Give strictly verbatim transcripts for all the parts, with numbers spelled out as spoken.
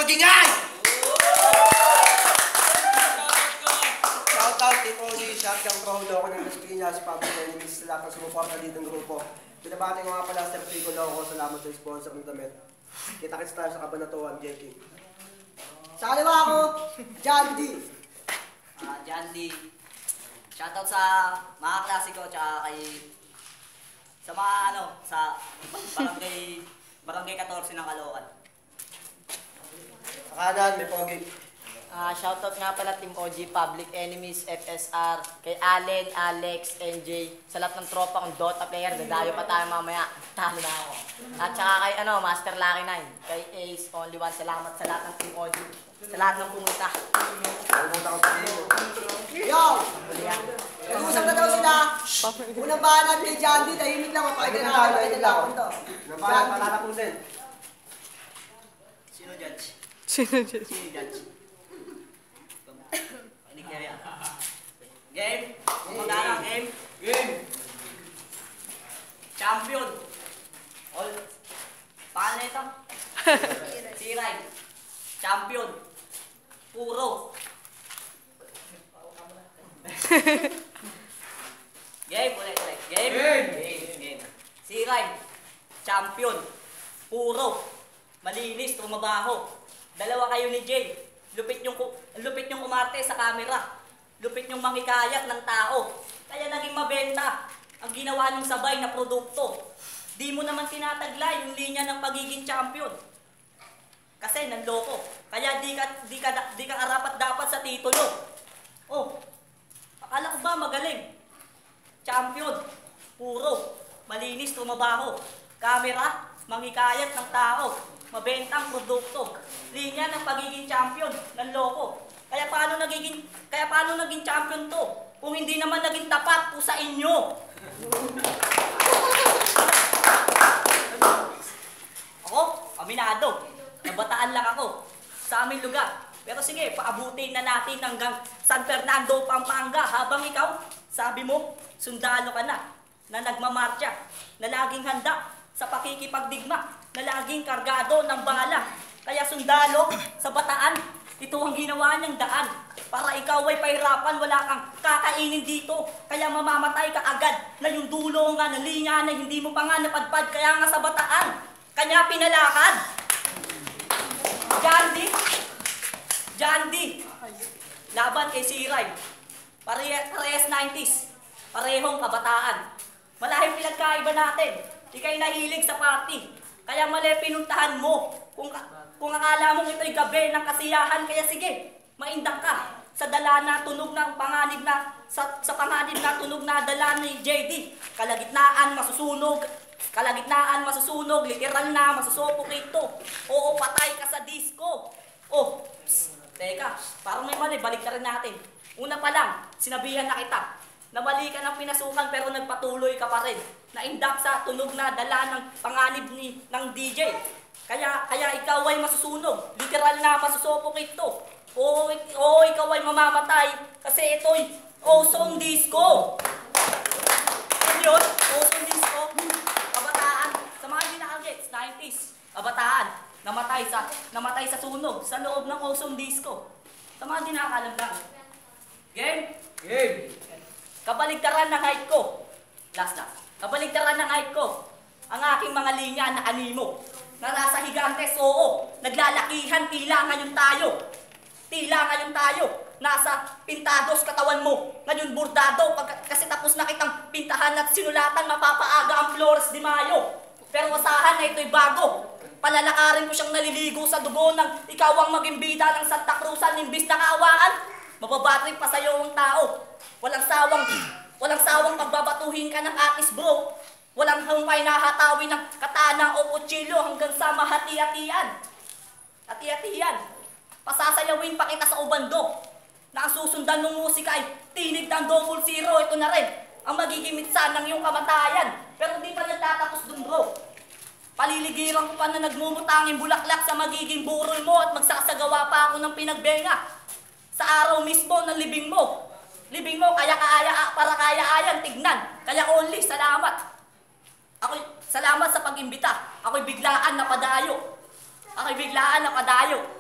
magingay! Shoutout kay Tony, Shotgun Prohulo ako ng Las Piñas, Public Enemies, sa lahat ng sumuporta dito ng grupo. Binabati ko nga pala Sir Fico Loco, salamat sa sponsor ng damit. Kita-kits tayo sa Kabanatuan, J T. Sa kaliwa ako, John D. Uh, John D. Shoutout sa mga klasiko, tsaka kay sa mga ano, sa barangay, barangay fourteen ng Caloocan. Sa kanan, may pogi. Uh, shoutout nga pala Team O G, Public Enemies, F S R, kay Allen, Alex, N J, sa lahat ng tropa kong Dota player, dadayo pa tayo mamaya, talo na ako. At saka kay ano, Master Lucky nine, kay Ace, Only One, salamat sa lahat ng Team O G, sa lahat ng pumunta. Pumunta ko sa iyo. Yo! Nag-uusap na daw sila. Unang bahanan kay John D, tahimik lang, mapakita na ako, mapakita lang ako ito. Unang bahanan, patatapusin. Sino judge? Sino dyan? Sino judge? Game? Kumagana, game? Game! Champion! All... Paano ito? Siray! Champion! Puro! Game! Ulit, ulit. Game? Game! Game! Game! Siray! Champion! Puro! Malinis, tumabaho! Dalawa kayo ni Jay. Lupit yung, lupit yung umarte sa camera. Lupit yung mangikayat ng tao. Kaya naging mabenta ang ginawa ng sabay na produkto. Di mo naman tinataglay yung linya ng pagiging champion. Kasi nanloko. Kaya di ka, di ka, di ka arapat dapat sa titulo. Oh, akala ko ba magaling? Champion, puro, malinis, tumabaho. Camera, mangikayat ng tao. Mabentang produkto. Linya ng pagiging champion, nanloko. Kaya paano nagiging kaya paano naging champion to? Kung hindi naman naging tapat po sa inyo. Ako, aminado. Nabataan lang ako sa aming lugar. Pero sige, paabutin na natin hanggang San Fernando, Pampanga habang ikaw, sabi mo, sundalo ka na, na nagmamarcha, na laging handa sa pakikipagdigma, na laging kargado ng bala. Kaya sundalo sa Bataan, ito ang ginawa niyang daan para ikaw ay pahirapan, wala kang kakainin dito. Kaya mamamatay ka agad na yung dulo nga ng linya na hindi mo pa nga napadpad. Kaya nga sa Bataan, kanya pinalakad. John D. John D. Laban kay Siray. Pare parehas nineties. Parehong kabataan. Malahing pinagkaiba natin. Ika'y nahilig sa party. Kaya mali pinuntahan mo. Kung Kung akala mong ito'y gabi ng kasiyahan, kaya sige, maindak ka sa dala na tunog ng panganib na, sa, sa panganib na tunog na dala ni J D. Kalagitnaan, masusunog, kalagitnaan, masusunog, literal na, masusupocate to. Oo, patay ka sa disco. Oh, psst, teka, parang may mali, balik ka rin natin. Una pa lang, sinabihan na kita, na mali ka ng pinasukan pero nagpatuloy ka pa rin. Naindak sa tunog na dala ng panganib ni, ng D J. Kaya, kaya ikaw ay masusunog. Literal na masusupocate to. O, o ikaw ay mamamatay. Kasi ito'y ozone disco. Ano yun? Ozone disco. Kabataan. Sa mga hindi nakagets, nineties. Kabataan. Namatay sa, namatay sa sunog. Sa loob ng ozone disco. Sa mga hindi nakakalam lang. Game? Game. Kabaligtaran ng height ko. Last na. Kabaligtaran ng height ko. Ang aking mga linya na animo. Na nasa Higantes, oo, naglalakihan, tila ngayon tayo. Tila ngayon tayo. Nasa pintados katawan mo. Ngayon bordado, pag, kasi tapos na kitang pintahan at sinulatan, mapapaaga ang Flores de Mayo. Pero asahan na ito'y bago. Palalakarin ko siyang naliligo sa dugo ng ikaw ang maging bida ng Santa Cruzan, imbis na kaawaan. Mababatring pa sa'yo ang tao. Walang sawang, walang sawang pagbabatuhin ka ng atis bro. Walang humpay na hatawi ng katana o kutsilyo hanggang sa mahati-hatian. Hati-hatian. Pasasayawin pa kita sa ubando. Na ang susundan ng musika ay tinig ng double zero. Ito na rin ang magiging mitsa ng iyong kamatayan. Pero di pa nagtatapos dun bro. Paliligiran ko pa na nagmumutangin bulaklak sa magiging burol mo at magsasagawa pa ako ng pinagbenga. Sa araw mismo ng libing mo. Libing mo, kaya kaaya para kaya-ayan tignan. Kaya only, salamat. Ako'y salamat sa pag-imbita. Ako'y biglaan na padayo. Ako'y biglaan na padayo.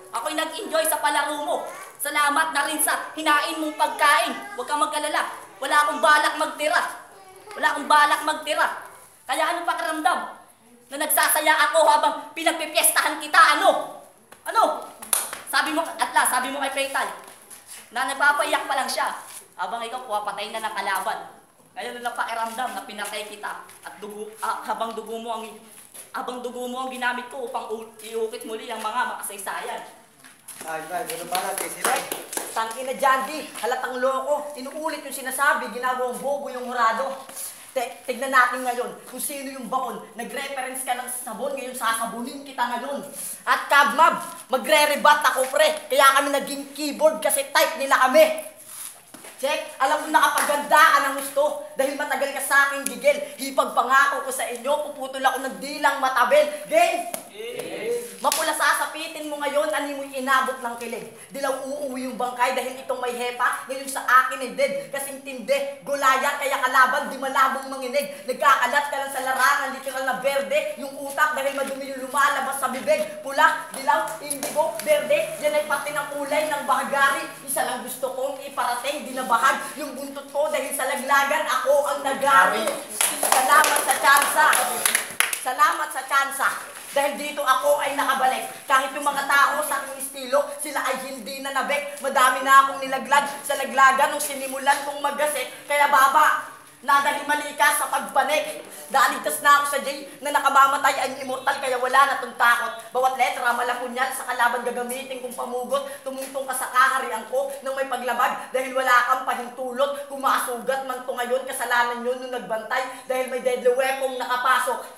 Ako'y nag-enjoy sa palaro mo. Salamat na rin sa hinain mong pagkain. Huwag kang mag-alala. Wala akong balak magtira. Wala akong balak magtira. Kaya ano pakiramdam? Na nagsasaya ako habang pinagpipiestahan kita, ano? Ano? Sabi mo, atla, sabi mo kay Paytal, na nagpapaiyak pa lang siya. Habang ikaw, puwapatay na ng kalaban. Ngayon na pakiramdam na pinatay kita at dugo, ah, habang dugo mo ang habang dugo mo ang ginamit ko upang iukit muli ang mga makasaysayan. Ay, ay, ganun ba natin sila? Tangina Jandy, halatang loko. Inuulit yung sinasabi, ginagawang bobo yung hurado. Te tignan natin ngayon kung sino yung baon. Nag-reference ka ng sabon, ngayon sasabunin kita ngayon. At Kabmab, magre-rebat ako pre. Kaya kami naging keyboard kasi type nila kami. Check, alam mo nakapagandaan ang gusto dahil matagal ka sa aking gigil. Hipagpangako ko sa inyo, puputol ako ng dilang matabel. Game! Yes. Mapula sasapitin mo ngayon, ani mo'y inabot ng kilig. Dilaw uuwi yung bangkay dahil itong may hepa, ngayon sa akin ay dead. Kasing tindi, gulaya, kaya kalaban, di malabong manginig. Nagkakalat ka lang sa larangan, literal na berde. Yung utak dahil madumi yung lumalabas sa bibig. Pula, dilaw, indigo, berde, yan ay pati ng kulay ng bahagari. Isa lang gusto kong iparating, dinabahag yung buntot ko dahil sa laglagan ako ang nagari. Salamat sa tsansa. Salamat sa tsansa. Dahil dito ako ay nakabalik. Kahit yung mga tao sa aking estilo, sila ay hindi na nabek. Madami na akong nilaglag sa laglagan nung sinimulan kong maggasik. Kaya baba, nadali mali ka sa pagpanik. Daaligtas na ako sa J na nakamamatay ay immortal kaya wala na tong takot. Bawat letra malakunyan sa kalaban gagamitin kong pamugot. Tumungtong ka sa kaharian ko nang may paglabag dahil wala kang pahintulot. Kung masugat man to ngayon, kasalanan yun nung nagbantay dahil may deadly weapon nakapasok.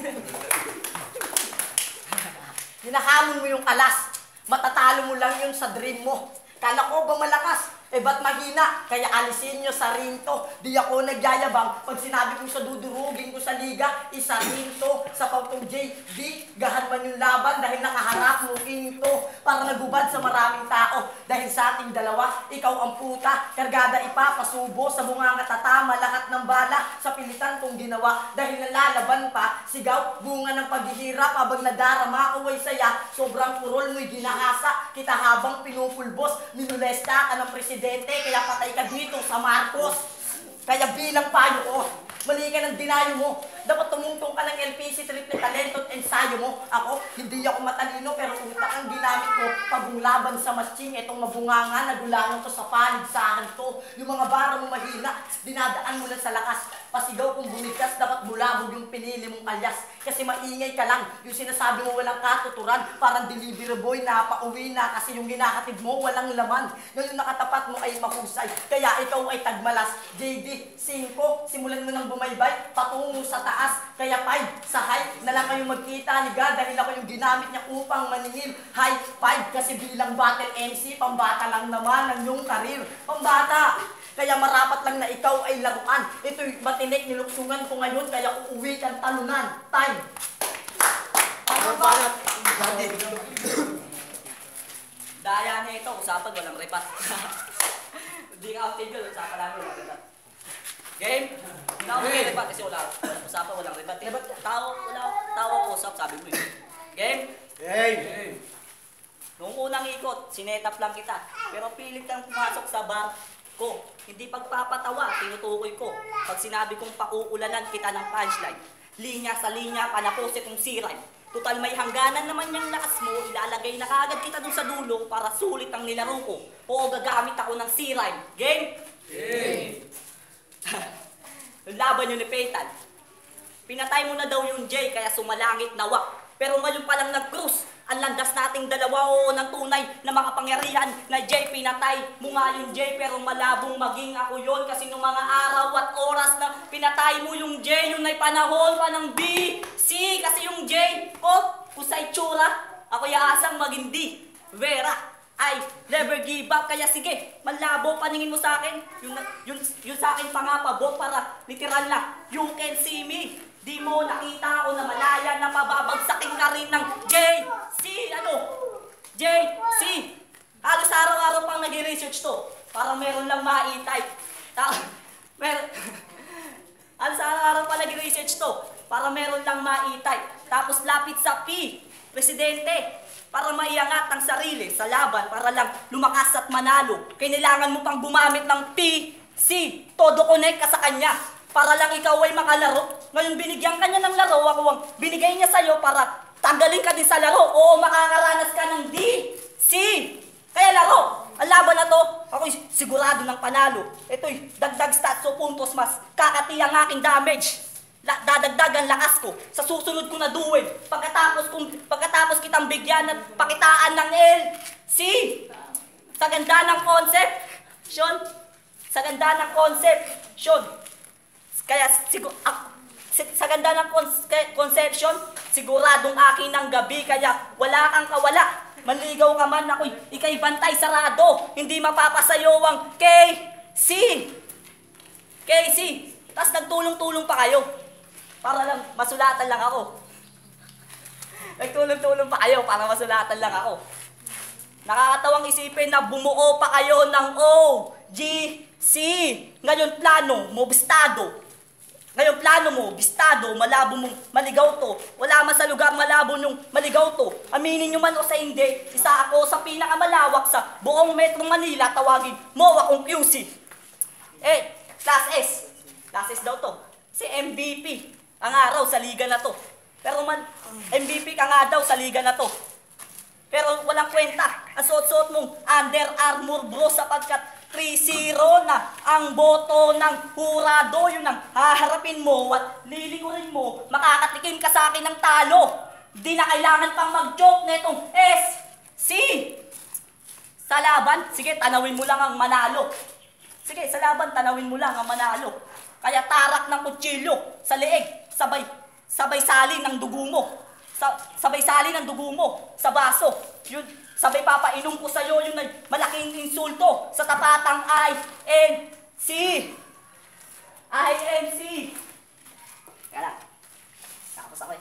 Hinahamon mo yung alas. Matatalo mo lang yun sa dream mo. Kala ko ba malakas? Eh ba't mahina? Kaya alisin nyo sa rinto. Di ako nagyayabang. Pag sinabi kong sa dudurugin ko sa liga, isa rinto. Sa pautong J D, gahan man yung laban dahil nakaharap mo into. Para nagubad sa maraming tao. Dahil sa ating dalawa, ikaw ang puta. Kargada ipapasubo sa bunganga tatama. Lahat ng bala sa pilitan kong ginawa. Dahil nalalaban pa, sigaw, bunga ng paghihirap. Habang nadarama ko ay saya, sobrang purol mo'y ginahasa. Kita habang pinupulbos, minulesta ka ng presidente. Kaya patay ka dito sa Marcos. Kaya bilang payo ko, mali ka ng dinayo mo. Dapat tumungtong ka ng L P C, triple talento at ensayo mo. Ako, hindi ako matalino pero utak ang ginamit ko. Paglaban sa matching, itong mabunganga, nagulangan ko sa paligsahan ko. Yung mga bara mo mahina, dinadaan mo lang sa lakas. Pasigaw kung bumigkas, dapat bulabog yung pinili mong alyas. Kasi maingay ka lang, yung sinasabi mo walang katuturan. Parang delivery boy na pauwi na kasi yung hinahatid mo walang laman. Ngayon nakatapat mo ay mahusay, kaya ikaw ay tagmalas. J D, cinco, simulan mo ng bumaybay, patungo sa taas. Kaya five, sa high, na lang kayong magkita ni God dahil ako yung ginamit niya upang maningil. High five, kasi bilang battle M C, pambata lang naman ang yung karir. Pambata! Kaya marapat lang na ikaw ay laruan. Ito'y matinik niluksungan ko ngayon, kaya uuwi kang talunan. Time! Ano ba natin? Daya na ito, usapan walang repat. Hindi ka outage yun, usapan namin walang repat. Game? Hindi na ako mag-repat kasi wala. Usapan walang repat. Eh, ba't tao, wala, tao ako usap, sabi mo eh. Game? Game! Noong unang ikot, sinetap lang kita. Pero pilit kang pumasok sa bar ko. Hindi pagpapatawa, tinutukoy ko. Pag sinabi kong pauulanan kita ng punchline, linya sa linya, panaposit ng siray. Total may hangganan naman yung lakas mo, ilalagay na kagad kita dun sa dulo para sulit ang nilaro ko. O gagamit ako ng siray. Game? Game! Yung laban yun ni Paytal. Pinatay mo na daw yung J kaya sumalangit nawa. Pero ngayon palang nag-cruise. Ang landas nating dalawa oo ng tunay na makapangyarihan na J pinatay mo nga yung J pero malabong maging ako yon kasi nung mga araw at oras na pinatay mo yung J yun ay panahon pa ng B, C kasi yung J oh, kung sa itsura ako yaasang maging D, Vera I never give up kaya sige malabo paningin mo sa akin yun, yun, yun sa akin pangapabot para literal na you can see me. Di mo nakita ako na malaya na mababagsakin ka rin ng J C ano? J C halos araw-araw pang nag-research to para meron lang ma-type. Mer halos araw-araw pa nag-research to para meron lang maitay. Tapos lapit sa P, Presidente, para maiangat ang sarili sa laban, para lang lumakas at manalo. Kailangan mo pang gumamit ng P, C, todo connect ka sa kanya, para lang ikaw ay makalaro. Ngayon binigyan ka niya ng laro, ako ang binigay niya sa'yo para tanggalin ka din sa laro. Oo, makakaranas ka ng D, C, kaya laro. Ang laban na to, ako'y sigurado ng panalo. Ito'y dagdag stats o puntos, mas kakati ang aking damage. La, dadagdag ang lakas ko sa susunod ko na duel. Pagkatapos kung pagkatapos kitang bigyan at pakitaan ng L, C. Sa ganda ng concept, Sean. Sa ganda ng concept, Sean. Kaya sigur ah, sa ganda ng conception, siguradong akin ng gabi, kaya wala kang kawala. Manligaw ka man, ako'y ikay bantay sarado. Hindi mapapasayo ang K C. K C. Tapos nagtulong-tulong pa kayo. Para lang masulatan lang ako. Nagtulong-tulong pa kayo para masulatan lang ako. Nakakatawang isipin na bumuo pa kayo ng O, G, C. Ngayon plano mo, bistado. Ngayon plano mo, bistado, malabo mong maligaw to. Wala man sa lugar malabo nung maligaw to. Aminin nyo man o sa hindi, isa ako sa pinakamalawak sa buong Metro Manila, tawagin mo akong Q C. Eh, Class S. Class S daw to. Si M V P. Ang araw sa liga na to. Pero man, M V P ka nga daw sa liga na to. Pero walang kwenta. Ang suot-suot mong Under Armour bro sapagkat three zero na ang boto ng hurado. Yun ang haharapin mo at lilikurin mo. Makakatikim ka sa akin ng talo. Di na kailangan pang mag-joke netong S, C. Sa laban, sige, tanawin mo lang ang manalo. Sige, sa laban, tanawin mo lang ang manalo. Kaya tarak ng kutsilyo sa leeg, sabay, sabay salin ng dugo mo. Sa, sabay salin ng dugo mo sa baso. Yun, sabay papainom ko sa'yo, yun ay malaking insulto sa tapatang I N C. I N C. Kaya lang, tapos ako eh.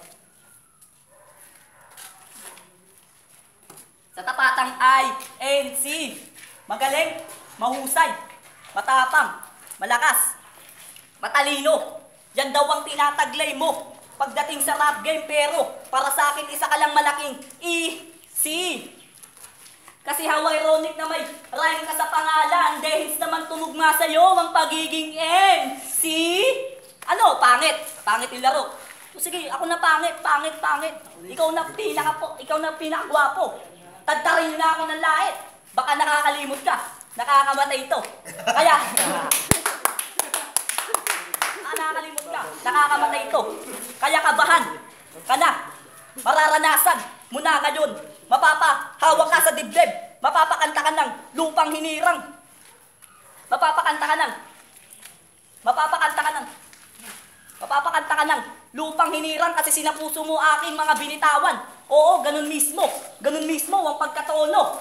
Sa tapatang I N C. Magaling, mahusay, matapang, malakas, matalino. Yan daw ang tinataglay mo pagdating sa rap game, pero para sa akin isa ka lang malaking E C. Kasi how ironic na may rhyme ka sa pangalan, dahil naman tumugma sa'yo ang pagiging N C. Ano? Pangit. Pangit yung laro. O sige, ako na pangit, pangit, pangit. Ikaw na pinaka po, ikaw na pinakagwapo. Tadtarin na ako ng lahit. Baka nakakalimot ka. Nakakamatay ito. Kaya, nakakalimot ka, nakakamatay ito. Kaya kabahan ka na. Mararanasan mo na ngayon. Mapapahawak ka sa dibdib. Mapapakanta ka ng lupang hinirang. Mapapakanta ka ng Mapapakanta ka ng Mapapakanta ka ng lupang hinirang kasi sinapuso mo aking mga binitawan. Oo, ganun mismo. Ganun mismo ang pagkatono.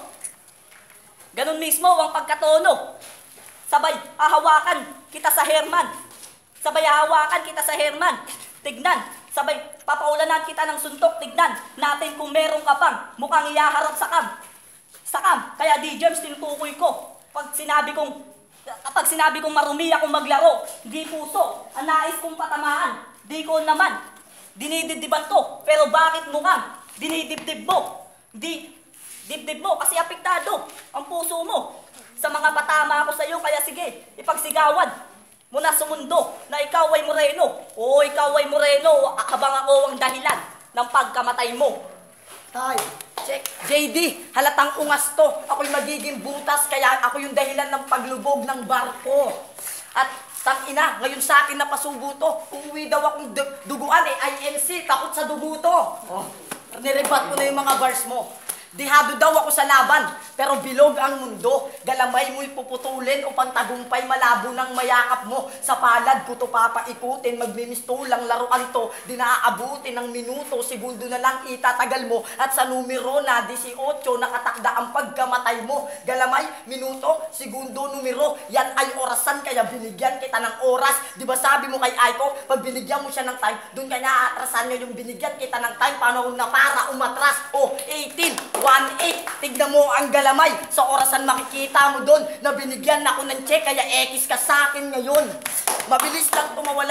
Ganun mismo ang pagkatono. Sabay, hahawakan kita sa Herman. Sabay hawakan kita sa Herman. Tignan. Sabay papaulanan kita ng suntok. Tignan natin kung meron ka pang mukhang iyaharap sa kam. Sa kam. Kaya D J, tinutukoy ko. Pag sinabi kong, kapag sinabi kong marumi akong maglaro, di puso. Ang nais kong patamaan. Di ko naman. Dinidibdiban to. Pero bakit mukhang dinidibdib mo? Di, dibdib mo kasi apektado ang puso mo. Sa mga patama ako sa iyo, kaya sige, ipagsigawan muna sa mundo na ikaw ay Moreno. Oo, ikaw ay Moreno, habang ako ang dahilan ng pagkamatay mo. Tay, check. J D, halatang ungas to. Ako'y magiging butas, kaya ako yung dahilan ng paglubog ng barko. At tang ina, ngayon sa akin napasubo to. Uuwi daw akong duguan eh, I N C, takot sa dugo to. Oh, nirebat ko na yung mga bars mo. Dihado daw ako sa laban, pero bilog ang mundo. Galamay mo'y puputulin upang tagumpay malabo ng mayakap mo. Sa palad, puto papaikutin, magmimistulang laruan to. Di naaabutin ng minuto, segundo na lang itatagal mo. At sa numero na eighteen, nakatakda ang pagkamatay mo. Galamay, minuto, segundo, numero, yan ay orasan, kaya binigyan kita ng oras. Di ba sabi mo kay Aiko, pag binigyan mo siya ng time, dun ka naaatrasan niya yung binigyan kita ng time. Paano na para umatras? O, eighteen, one eight, tignan mo ang galamay. Sa orasan makikita mo doon na binigyan ako ng check, kaya X ka sa akin ngayon. Mabilis lang tumawala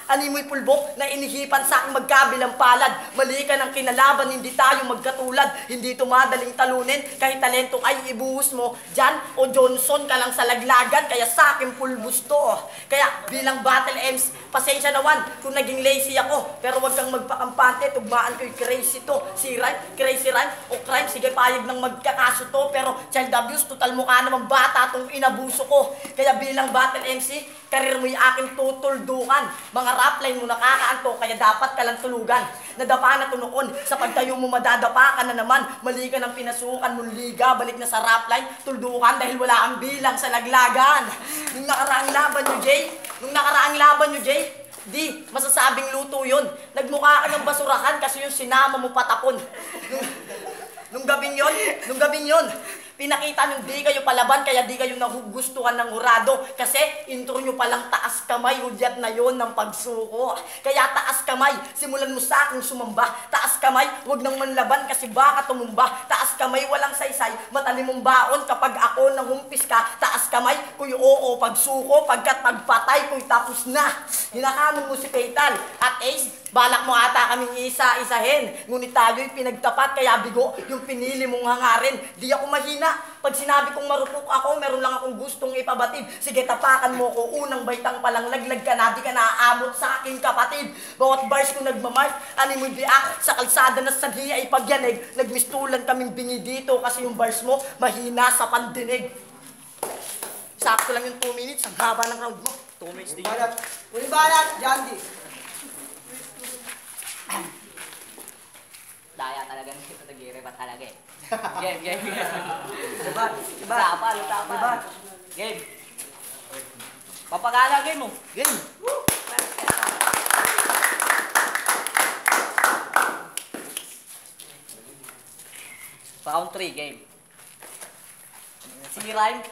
Animoy pulbok na inihipan sa aking magkabilang palad. Mali ka ng kinalaban, hindi tayo magkatulad. Hindi ito madaling talunin, kahit talento ay ibuhos mo. Jan o Johnson ka lang sa laglagan, kaya sa akin pulbos to. Kaya bilang battle M C, pasensya naman kung naging lazy ako. Pero wag kang magpakampante, tugmaan ko'y crazy to. Si rhyme, crazy rhyme, o crime, sige payag ng magkakaso to. Pero child abuse, total mukha namang bata tong inabuso ko. Kaya bilang battle M C, karir mo'y aking tutuldukan. Mga rap line mo nakakaanto, kaya dapat ka lang tulugan. Nadapa na tunoon, sa pagtayo mo madadapa ka na naman. Mali ka ng pinasukan mong liga, balik na sa rap line, tuldukan dahil wala ang bilang sa laglagan. Nung nakaraang laban nyo, Jay, nung nakaraang laban nyo, Jay, di, masasabing luto yun. Nagmukha ka ng basurahan kasi yung sinama mo patapon. Nung, nung gabing yun, nung gabing yun, pinakita nyo di kayo palaban, kaya di kayo nagugustuhan ng hurado. Kasi intro nyo palang taas kamay, hudyat na yon ng pagsuko. Kaya taas kamay, simulan mo sa aking sumamba. Taas kamay, huwag nang manlaban kasi baka tumumba. Taas kamay, walang saysay, matalim mong baon kapag ako nanghumpis ka. Taas kamay, kuy oo, pagsuko, pagkat pagpatay, kuy tapos na. Hinakamon mo si Paytal at Ace, balak mo ata kaming isa-isahin. Ngunit tayo'y pinagtapat, kaya bigo yung pinili mong hangarin. Di ako mahina. Pag sinabi kong marupok ako, meron lang akong gustong ipabatid. Sige, tapakan mo ko, unang baitang palang laglag ka na, di ka naaabot sa aking kapatid. Bawat bars ko nagmamark, animoy biak, sa kalsada na sanhi ay pagyanig. Nagmistulan kaming bingi dito kasi yung bars mo mahina sa pandinig. Sakto lang yung two minutes, ang haba ng round mo. two minutes din. Balat. Uling balat, Jandy. Daya talaga nito, nag-i-reba talaga eh. Game, game, game. Diba? Diba? Tapal, tapal. Diba? Game. Papagala game mo. Game. Round three, game. Si Rhyme.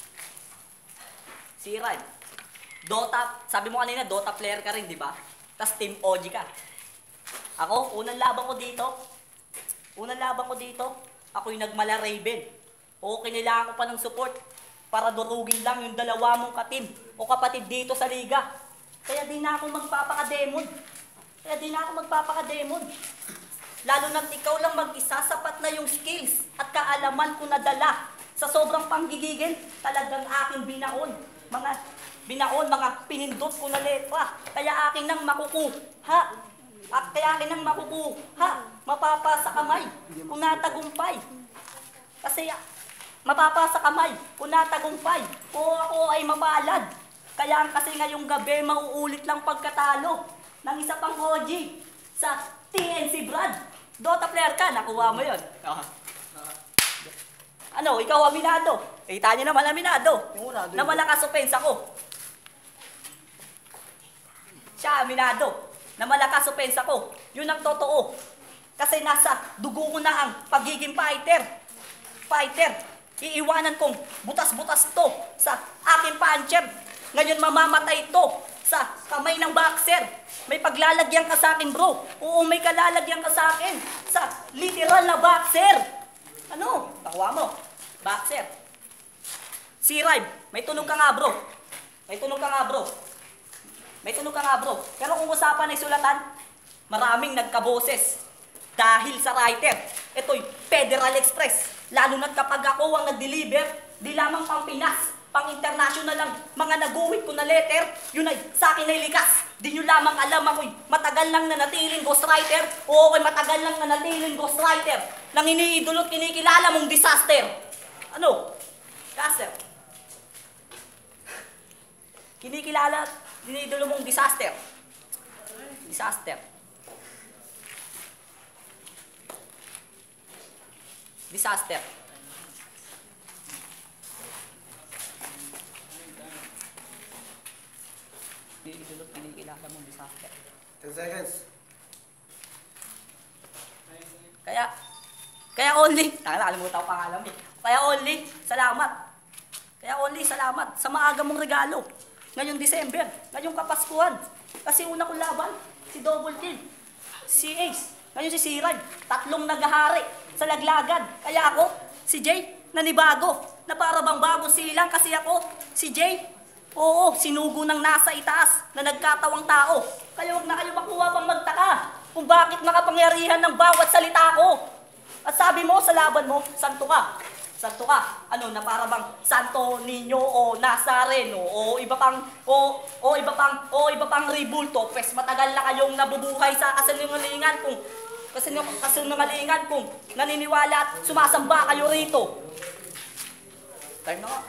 Si Rhyme. Dota, sabi mo kanina, Dota player ka rin, di ba? Tapos Team O G ka. Ako, unang laban ko dito, unang laban ko dito, ako yung nagmala Raven. O kailangan ko pa ng support para durugin lang yung dalawa mong katim o kapatid dito sa liga. Kaya di na ako magpapaka-demon. Kaya di na ako magpapaka-demon. Lalo na't ikaw lang mag-isa, sapat na yung skills at kaalaman ko na dala. Sa sobrang panggigigil, talagang aking binaon. Mga binaon, mga pinindot ko na letra. Kaya aking nang makukuha. At kaya akin nang makukuha, mapapasa kamay kung natagumpay. Kasi mapapasa kamay kung natagumpay, o ako ay mapalad. Kaya kasi ngayong gabi, mauulit lang pagkatalo ng isa pang O G sa T N C Brad. Dota player ka, nakuha mo yun. Ano, ikaw aminado. Kita niyo naman aminado. Na malakas offense ako. Siya aminado. Na malakas offense ako. Yun ang totoo. Kasi nasa dugo ko na ang pagiging fighter. Fighter. Iiwanan kong butas-butas to sa aking puncher. Ngayon mamamatay to sa kamay ng boxer. May paglalagyan ka sa akin, bro. Oo, may kalalagyan ka sa akin. Sa literal na boxer. Ano? Takuha mo. Boxer. Si Rhyme, may tunog ka nga, bro. May tunog ka nga, bro. May tunog ka nga, bro. Pero kung usapan ay sulatan, maraming nagkaboses. Dahil sa writer, ito'y Federal Express. Lalo na't kapag ako ang nag-deliver, di lamang pang Pinas, pang international lang, mga naguhit ko na letter, yun ay sa akin ay likas. Di nyo lamang alam ako'y matagal lang nanatiling ghostwriter, o ako'y matagal lang nanatiling ghostwriter, nang iniidolot kinikilala mong disaster. Ano? Caster. Kinikilala, dinidolo mong disaster. Disaster. Disaster. Dinidolo, kinikilala mong disaster. ten seconds. Kaya, kaya only, nakalimutan ko pangalan eh. Kaya only, salamat. Kaya only, salamat sa maaga mong regalo. Ngayong December, ngayong Kapaskuhan. Kasi una kong laban, si Double Kill, si Ace, ngayon si Siray, tatlong naghahari sa laglagan. Kaya ako, si Jay, nanibago, na para bang bagong silang kasi ako, si Jay, Oo, sinugo ng nasa itaas na nagkatawang tao. Kaya wag na kayo makuha pang magtaka kung bakit nakapangyarihan ng bawat salita ko. At sabi mo sa laban mo, santo ka. Santo ka. Ano, na para bang Santo Niño o Nazareno o iba pang o o iba pang o iba pang ribulto. Pwes matagal na kayong nabubuhay sa kasinungalingan kung kasinungalingan kung naniniwala at sumasamba kayo rito. Time na nga.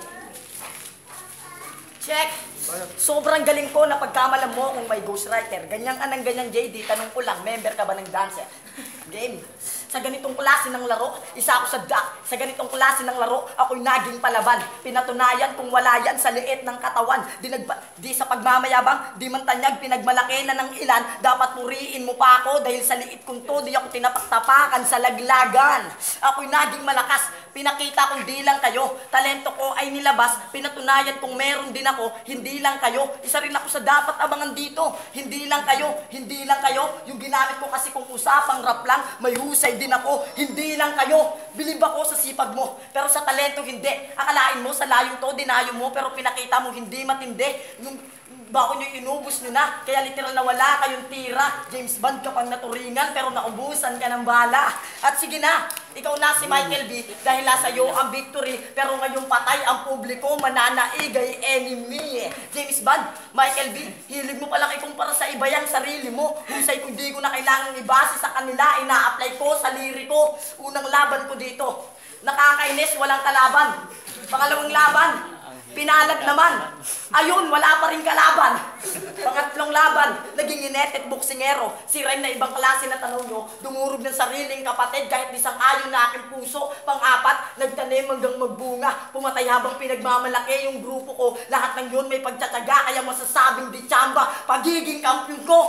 Check! Sobrang galing ko na pagkamalam mo kung may ghostwriter. Ganyang anang ganyan, J D. Tanong ko lang, member ka ba ng dancer? Game. Sa ganitong klase ng laro, isa ako sa duck. Sa ganitong klase ng laro, ako'y naging palaban. Pinatunayan kung wala yan sa liit ng katawan. Di, nagba, di sa pagmamayabang, di man tanyag, pinagmalaki na ng ilan. Dapat puriin mo pa ako dahil sa liit kong to, di ako tinapaktapakan sa laglagan. Ako'y naging malakas. Pinakita kong di lang kayo. Talento ko ay nilabas. Pinatunayan kung meron din ako. Hindi lang kayo. Isa rin ako sa dapat abangan dito. Hindi lang kayo. Hindi lang kayo. Yung ginamit ko kasi kung usapang rap lang, may husay din ako. Hindi lang kayo. Bilib ako sa sipag mo. Pero sa talento hindi. Akalain mo sa layong to, dinayo mo. Pero pinakita mo hindi matindi. Yung bako nyo inubos nyo na, kaya literal na wala kayong tira. James Bond ka pang naturingan, pero naubusan ka ng bala. At sige na, ikaw na si Michael B. Dahil nasa iyo ang victory, pero ngayong patay ang publiko, mananaigay enemy. James Bond, Michael B, hilig mo palang ikumpara sa iba yung sarili mo. Husay kung di ko na kailangang ibase sa kanila, ina-apply ko sa liriko. Unang laban ko dito, nakakainis, walang kalaban. Pangalawang laban, pinalad naman. Ayun, wala pa rin kalaban. Pangatlong laban, naging inetet boksingero. Si Rhyme na ibang klase na tanong nyo, dumurog ng sariling kapatid kahit isang ayon na aking puso. Pang-apat, nagtanim hanggang magbunga. Pumatay habang pinagmamalaki yung grupo ko. Lahat ng yun may pagtsatsaga, kaya masasabing di tsamba, pagiging kampiyon ko.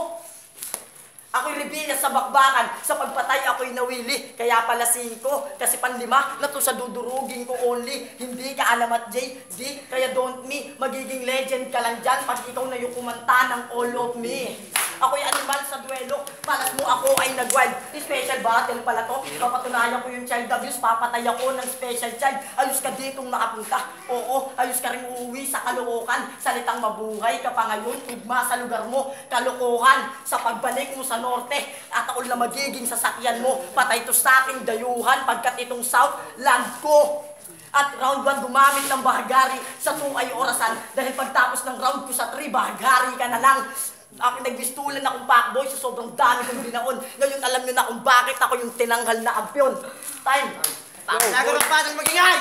Ako'y rebelya sa bakbakan, sa pagpatay ako'y nawili, kaya pala singko, kasi panlima, na to sa dudurugin ko only, hindi ka alamat J D, kaya don't me, magiging legend ka lang dyan, pag ikaw na yung kumanta ng all of me. Ako'y animal sa duelo, malas mo ako ay nag-wild, special battle pala to, papatunayan ko yung child abuse, papatay ako ng special child, ayos ka ditong nakapunta, oo, ayos ka rin uuwi sa Caloocan, salitang mabuhay ka pa ngayon, tugma sa lugar mo, kalokohan, sa pagbalik mo sa norte, at ako na magiging sasakyan mo, patay to sa aking dayuhan, pagkat itong south land ko. At round one gumamit ng bahagari, sa two ay orasan, dahil pagtapos ng round ko sa three, bahagari ka na lang. Aking nagbistulan akong backboy sa sobrang dami kong binaon. Ngayon alam nyo na kung bakit ako yung tinanggal na kampiyon. Time! Nagano'n pa ng magingay!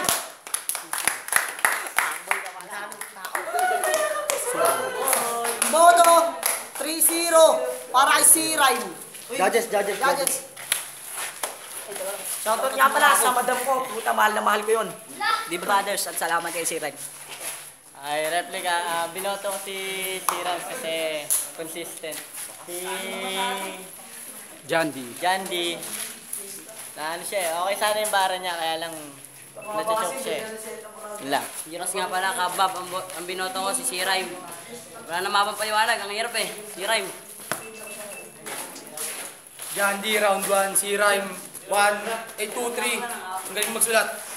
Moto three zero para kay C-Rhyme. Judges, judges, Judges. Shoutout nga pala sa madam ko, puta mahal na mahal ko yun. Di brothers, at salamat kay si Ren. Ay, replica, ah, binoto ko si Siram kasi consistent. Si John D. John D, na ano siya eh, okay sana yung bara niya, kaya lang nachochoke siya eh. Yun lang. Giros nga pala, kabab, ang, ang binoto ko si C-Rhyme. Wala na mapapaliwanag, ang hirap eh. C-Rhyme. John D. Round one. C-Rhyme one. eight two three. Ang galing magsulat.